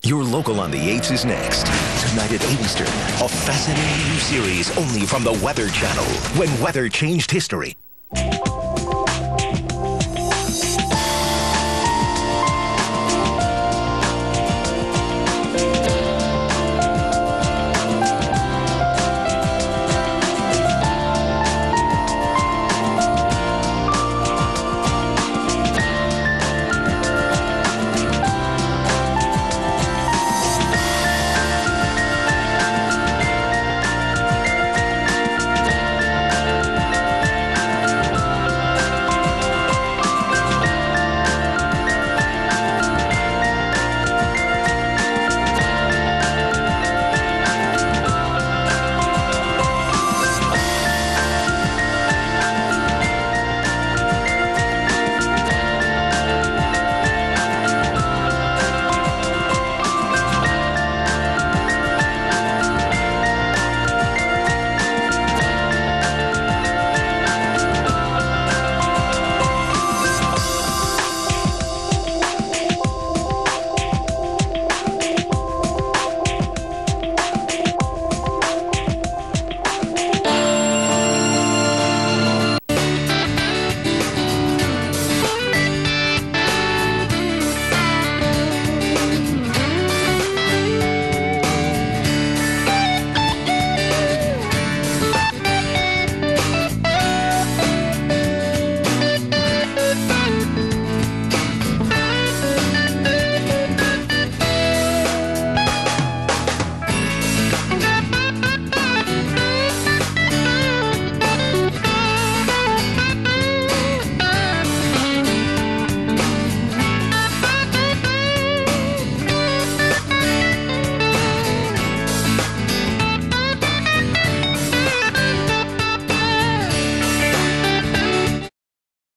Your Local on the 8s is next. Tonight at 8 Eastern, a fascinating new series only from the Weather Channel. When weather changed history.